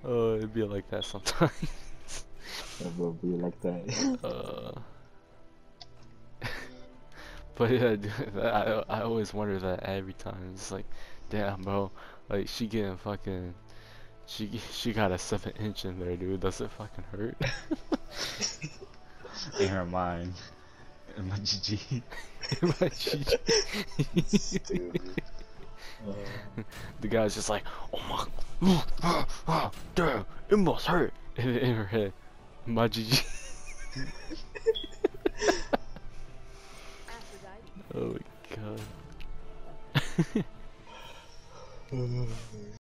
Oh, it'd be like that sometimes. It will be like that. But yeah, dude, I always wonder that every time. It's like, damn, bro, like she getting fucking, she got a 7 inch in there, dude. Does it fucking hurt? In her mind. In my GG. My GG. Stupid. The guy's just like, oh my, damn, it must hurt. In her head, my GG. Oh my god.